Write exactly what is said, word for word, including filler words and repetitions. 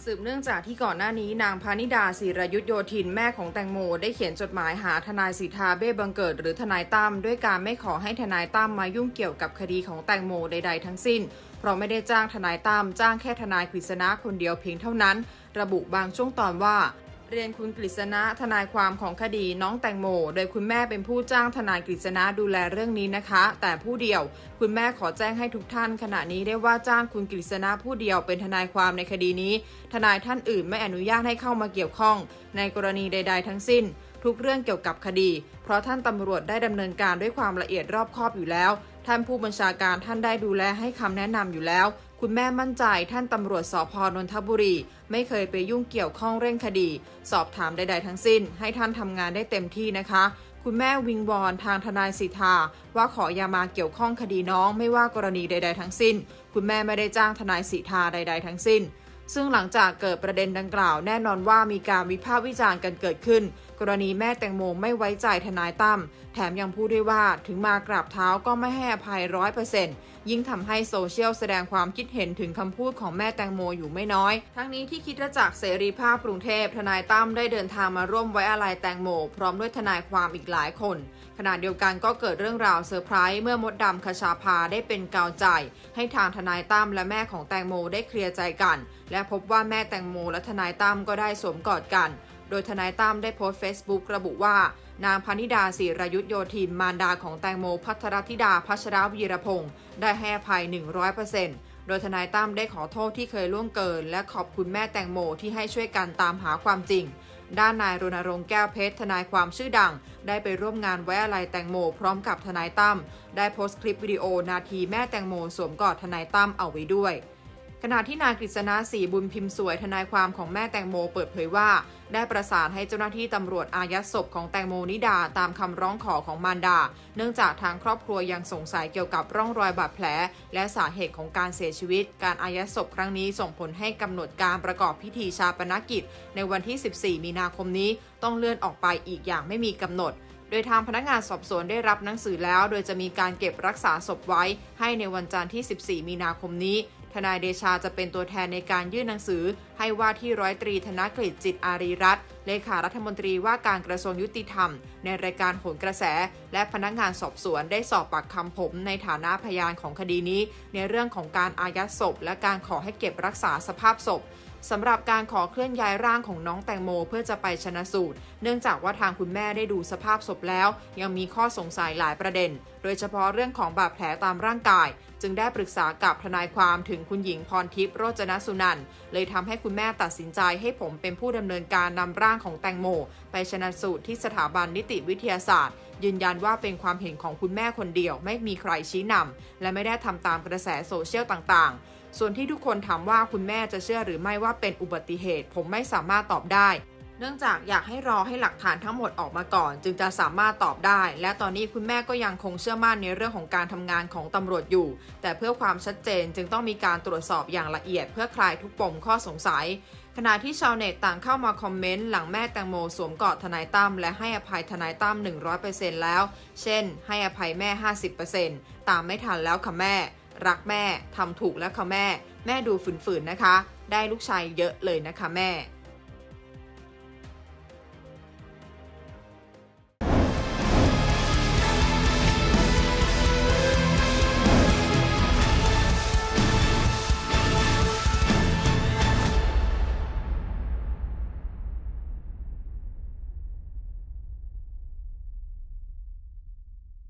สืบเนื่องจากที่ก่อนหน้านี้นางพานิดาศิรยุทธโยธินแม่ของแตงโมได้เขียนจดหมายหาทนายสิทธาเบี้ยบังเกิดหรือทนายตั้มด้วยการไม่ขอให้ทนายตั้มมายุ่งเกี่ยวกับคดีของแตงโมใดๆทั้งสิ้นเพราะไม่ได้จ้างทนายตั้มจ้างแค่ทนายกฤษณะคนเดียวเพียงเท่านั้นระบุบางช่วงตอนว่าเรียนคุณกฤษณะทนายความของคดีน้องแตงโมโดยคุณแม่เป็นผู้จ้างทนายกฤษณะดูแลเรื่องนี้นะคะแต่ผู้เดียวคุณแม่ขอแจ้งให้ทุกท่านขณะนี้ได้ว่าจ้างคุณกฤษณะผู้เดียวเป็นทนายความในคดีนี้ทนายท่านอื่นไม่อนุญาตให้เข้ามาเกี่ยวข้องในกรณีใดๆทั้งสิ้นทุกเรื่องเกี่ยวกับคดีเพราะท่านตำรวจได้ดำเนินการด้วยความละเอียดรอบคอบอยู่แล้วท่านผู้บัญชาการท่านได้ดูแลให้คำแนะนำอยู่แล้วคุณแม่มั่นใจท่านตำรวจสภ.นนทบุรีไม่เคยไปยุ่งเกี่ยวข้องเร่งคดีสอบถามใดๆทั้งสิ้นให้ท่านทำงานได้เต็มที่นะคะคุณแม่วิงวอนทางทนายสิทธาว่าขออย่ามาเกี่ยวข้องคดีน้องไม่ว่ากรณีใดๆทั้งสิ้นคุณแม่ไม่ได้จ้างทนายสิทธาใดๆทั้งสิ้นซึ่งหลังจากเกิดประเด็นดังกล่าวแน่นอนว่ามีการวิพากษ์วิจารณ์กันเกิดขึ้นกรณีแม่แตงโมไม่ไว้ใจทนายตั้มแถมยังพูดด้วยว่าถึงมากราบเท้าก็ไม่ให้อภัย ร้อยเปอร์เซ็นต์ ยิ่งทำให้โซเชียลแสดงความคิดเห็นถึงคำพูดของแม่แตงโมอยู่ไม่น้อยทั้งนี้ที่คริสตจักรเสรีภาพกรุงเทพทนายตั้มได้เดินทางมาร่วมไว้อาลัยแตงโมพร้อมด้วยทนายความอีกหลายคนขณะเดียวกันก็เกิดเรื่องราวเซอร์ไพรส์เมื่อมดดำคชาภาได้เป็นกาวใจให้ทางทนายตั้มและแม่ของแตงโมได้เคลียร์ใจกันและพบว่าแม่แตงโมและทนายตั้มก็ได้สวมกอดกันโดยทนายตั้มได้โพสต์ Facebook ระบุว่านางพนิดาศิรยุทธโยธินมารดาของแตงโมภัทรธิดาพัชรวีรพงศ์ได้ให้อภัย หนึ่งร้อยเปอร์เซ็นต์ โดยทนายตั้มได้ขอโทษที่เคยล่วงเกินและขอบคุณแม่แตงโมที่ให้ช่วยกันตามหาความจริงด้านนายรณรงค์แก้วเพชรทนายความชื่อดังได้ไปร่วมงานไว้อาลัยแตงโมพร้อมกับทนายตั้มได้โพสต์คลิปวิดีโอนาทีแม่แตงโมสวมกอดทนายตั้มเอาไว้ด้วยขณะที่นายกฤษณะศรีบุญพิมพ์สวยทนายความของแม่แตงโมเปิดเผยว่าได้ประสานให้เจ้าหน้าที่ตำรวจอายัดศพของแตงโมนิดาตามคำร้องขอของมารดาเนื่องจากทางครอบครัวยังสงสัยเกี่ยวกับร่องรอยบาดแผลและสาเหตุของการเสียชีวิตการอายัดศพครั้งนี้ส่งผลให้กำหนดการประกอบพิธีชาปนกิจในวันที่สิบสี่มีนาคมนี้ต้องเลื่อนออกไปอีกอย่างไม่มีกำหนดโดยทางพนักงานสอบสวนได้รับหนังสือแล้วโดยจะมีการเก็บรักษาศพไว้ให้ในวันจันทร์ที่สิบสี่มีนาคมนี้ทนายเดชาจะเป็นตัวแทนในการยื่นหนังสือให้ว่าที่ร้อยตรีธนกฤษจิตอารีรัตน์เลขารัฐมนตรีว่าการกระทรวงยุติธรรมในรายการโหนกระแสและพนักงานสอบสวนได้สอบปากคำผมในฐานะพยานของคดีนี้ในเรื่องของการอายัดศพและการขอให้เก็บรักษาสภาพศพสำหรับการขอเคลื่อนย้ายร่างของน้องแตงโมเพื่อจะไปชนะสูตรเนื่องจากว่าทางคุณแม่ได้ดูสภาพศพแล้วยังมีข้อสงสัยหลายประเด็นโดยเฉพาะเรื่องของบาดแผลตามร่างกายจึงได้ปรึกษากับทนายความถึงคุณหญิงพรทิพย์โรจนสุนันท์เลยทำให้คุณแม่ตัดสินใจให้ผมเป็นผู้ดำเนินการนำร่างของแตงโมไปชนะสูตรที่สถาบันนิติวิทยาศาสตร์ยืนยันว่าเป็นความเห็นของคุณแม่คนเดียวไม่มีใครชี้นำและไม่ได้ทำตามกระแสโซเชียลต่างๆส่วนที่ทุกคนถามว่าคุณแม่จะเชื่อหรือไม่ว่าเป็นอุบัติเหตุผมไม่สามารถตอบได้เนื่องจากอยากให้รอให้หลักฐานทั้งหมดออกมาก่อนจึงจะสามารถตอบได้และตอนนี้คุณแม่ก็ยังคงเชื่อมั่นในเรื่องของการทำงานของตำรวจอยู่แต่เพื่อความชัดเจนจึงต้องมีการตรวจสอบอย่างละเอียดเพื่อคลายทุกปมข้อสงสัยขณะที่ชาวเน็ตต่างเข้ามาคอมเมนต์หลังแม่แตงโมสวมกอดทนายตั้มและให้อภัยทนายตั้ม หนึ่งร้อยเปอร์เซ็นต์ แล้วเช่นให้อภัยแม่ ห้าสิบเปอร์เซ็นต์ ตามไม่ทันแล้วค่ะแม่รักแม่ทำถูกแล้วค่ะแม่แม่ดูฝืนๆนะคะได้ลูกชายเยอะเลยนะคะแม่